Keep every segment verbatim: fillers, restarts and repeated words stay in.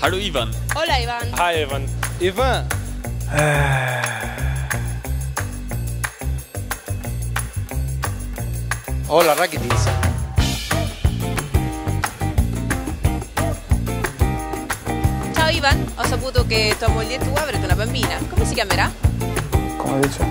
Hallo Ivan. Hola Iván. Hi Ivan. Ivan. Hola Rakitic. Ciao Ivan, ho saputo che tua moglie e tu avrete una bambina. Come si chiamerà? ¿Cómo he dicho?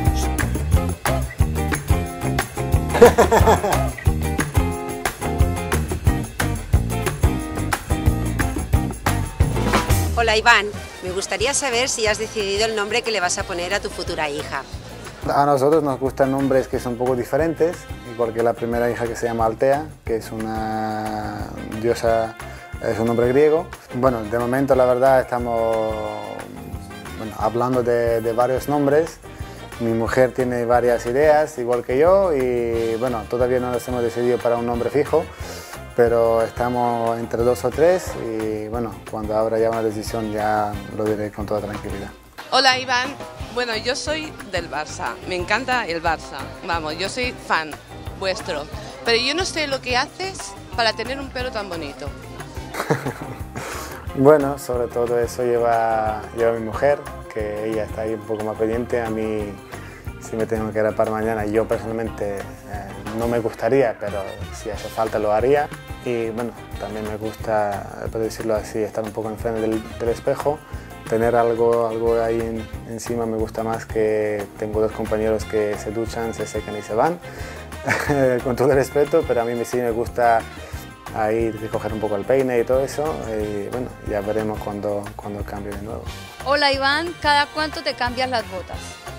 Hola Iván, me gustaría saber si has decidido el nombre que le vas a poner a tu futura hija. A nosotros nos gustan nombres que son un poco diferentes, igual que la primera hija que se llama Altea, que es una diosa, es un nombre griego. Bueno, de momento la verdad estamos bueno, hablando de, de varios nombres. Mi mujer tiene varias ideas, igual que yo, y bueno, todavía no nos hemos decidido para un nombre fijo, pero estamos entre dos o tres y bueno, cuando habrá ya una decisión ya lo diré con toda tranquilidad. Hola Iván, bueno yo soy del Barça, me encanta el Barça, vamos, yo soy fan vuestro, pero yo no sé lo que haces para tener un pelo tan bonito. Bueno, sobre todo eso lleva, lleva mi mujer, que ella está ahí un poco más pendiente. A mí, si me tengo que rapar mañana, yo personalmente eh, no me gustaría, pero si hace falta lo haría. Y bueno, también me gusta, por decirlo así, estar un poco enfrente del, del espejo, tener algo, algo ahí en, encima me gusta más. Que tengo dos compañeros que se duchan, se secan y se van, con todo el respeto, pero a mí sí me gusta ahí recoger un poco el peine y todo eso, y bueno, ya veremos cuando, cuando cambie de nuevo. Hola Iván, ¿cada cuánto te cambias las botas?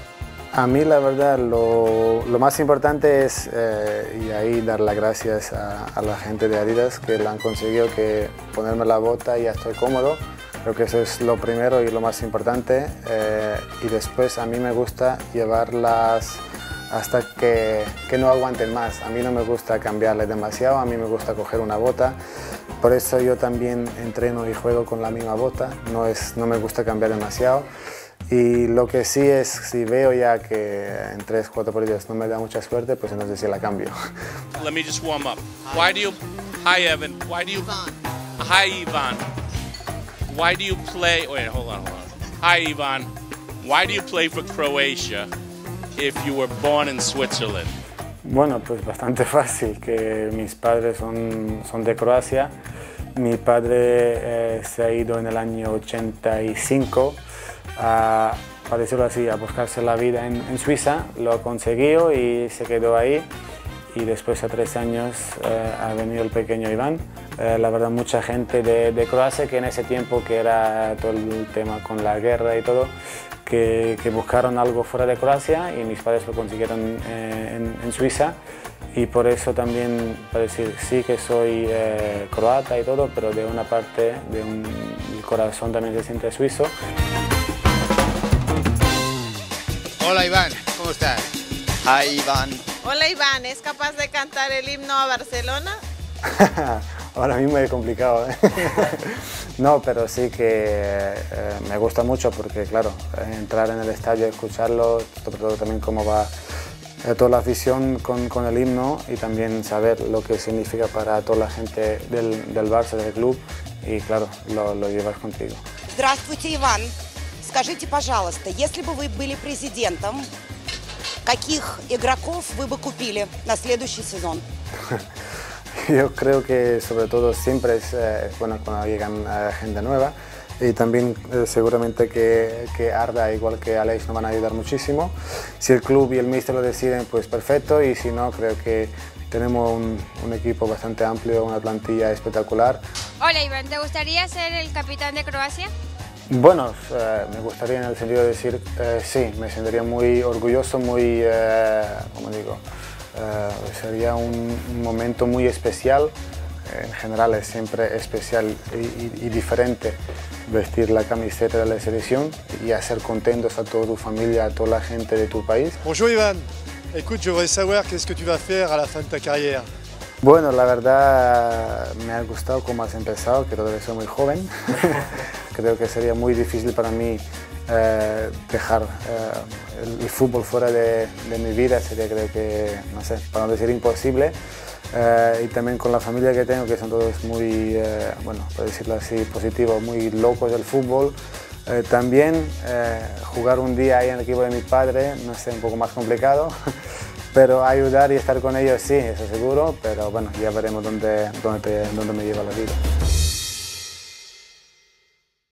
A mí la verdad lo, lo más importante es eh, y ahí dar las gracias a, a la gente de Adidas que lo han conseguido, que ponerme la bota y ya estoy cómodo. Creo que eso es lo primero y lo más importante, eh, y después a mí me gusta llevarlas hasta que, que no aguanten más. A mí no me gusta cambiarle demasiado, a mí me gusta coger una bota, por eso yo también entreno y juego con la misma bota, no, es, no me gusta cambiar demasiado. Y lo que sí es, si veo ya que en tres, cuatro partidos no me da mucha suerte, pues entonces sí la cambio. Let me just warm up. Why do you... Hi Evan. Why do you... Hi Ivan. Why do you play... Wait, hold on, hold on. Hi Ivan. Why do you play for Croatia if you were born in Switzerland? Bueno, pues bastante fácil, que mis padres son, son de Croacia. Mi padre eh, se ha ido en el año ochenta y cinco a, para decirlo así, a buscarse la vida en, en Suiza, lo ha conseguido y se quedó ahí. Y después, a tres años, eh, ha venido el pequeño Iván. Eh, la verdad, mucha gente de, de Croacia, que en ese tiempo que era todo el tema con la guerra y todo, que, que buscaron algo fuera de Croacia y mis padres lo consiguieron eh, en, en Suiza. Y por eso también, para decir, sí que soy eh, croata y todo, pero de una parte, de un, el corazón también se siente suizo. Hola Iván, ¿cómo estás? Hi Iván. Hola Iván, ¿es capaz de cantar el himno a Barcelona? Ahora mismo es complicado, ¿eh? No, pero sí que eh, me gusta mucho porque, claro, entrar en el estadio, escucharlo, sobre todo también cómo va eh, toda la afición con, con el himno y también saber lo que significa para toda la gente del, del Barça, del club, y claro, lo, lo llevas contigo. Здравствуйте, Иван. Скажите, пожалуйста, если бы вы были президентом, каких игроков вы бы купили на следующий сезон? Yo creo que sobre todo siempre es eh, bueno cuando llegan eh, gente nueva, y también eh, seguramente que, que Arda igual que Alex nos van a ayudar muchísimo. Si el club y el míster lo deciden, pues perfecto, y si no, creo que tenemos un, un equipo bastante amplio, una plantilla espectacular. Hola Iván, ¿te gustaría ser el capitán de Croacia? Bueno, eh, me gustaría en el sentido de decir eh, sí, me sentiría muy orgulloso, muy, eh, como digo, eh, sería un, un momento muy especial. En general es siempre especial y, y, y diferente vestir la camiseta de la selección y hacer contentos a toda tu familia, a toda la gente de tu país. Bonjour Iván, écoute, je voudrais savoir qu'est-ce que tu vas faire à la fin de ta carrière. Bueno, la verdad me ha gustado cómo has empezado, que todavía soy muy joven. Creo que sería muy difícil para mí eh, dejar eh, el, el fútbol fuera de, de mi vida, sería creo que, no sé, para no decir imposible. eh, y también con la familia que tengo, que son todos muy, eh, bueno, por decirlo así, positivos, muy locos del fútbol. Eh, también eh, jugar un día ahí en el equipo de mi padre, no sé, un poco más complicado, pero ayudar y estar con ellos sí, eso seguro, pero bueno, ya veremos dónde, dónde, dónde me lleva la vida.